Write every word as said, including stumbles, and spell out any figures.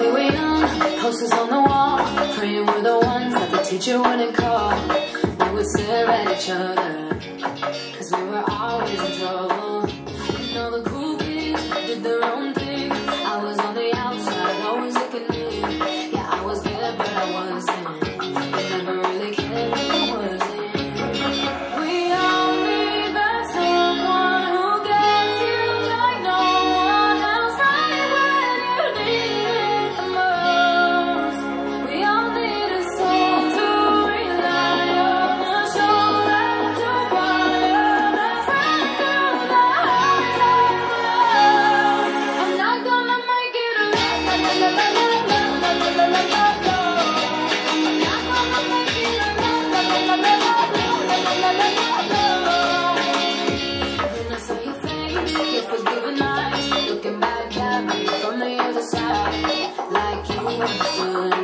we were young, posters on the wall, praying we're the ones that the teacher wouldn't call. We would stare at each other, cause we were always in trouble. You know the cool kids did their own thing. I was on the outside, always looking in. Yeah, I was there, but I wasn't. I never really cared if I wasn't. We all need that someone who gets you like no one else, right when you need it the most. We all need a soul to rely on, a shoulder to cry on, a friend through the highs and the lows. I'm not gonna make it alone. La la la la la la la la la la la. I'm not gonna make it alone. La la la la la la la la la la. When I saw your face, your forgiving eyes, looking back at me from the other side, like you understood